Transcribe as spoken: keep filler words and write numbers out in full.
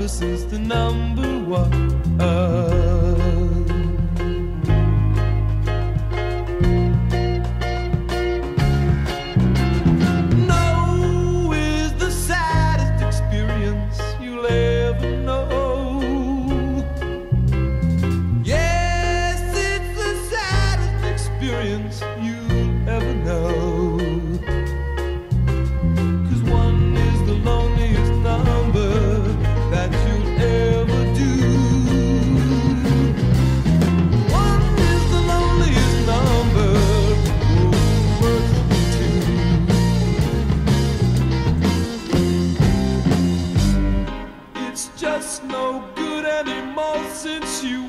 this is the number one. No is the saddest experience you'll ever know. Yes, it's the saddest experience you'll ever know. Just no good anymore since you